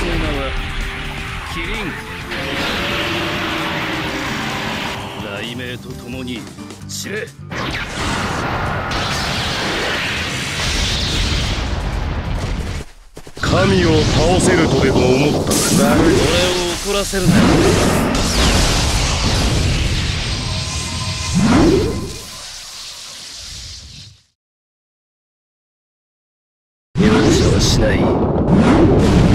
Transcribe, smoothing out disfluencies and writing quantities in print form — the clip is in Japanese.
の名はキリン。雷鳴とともに散れ。 神を倒せるとでも思ったか。 俺を怒らせるな。容赦はしない。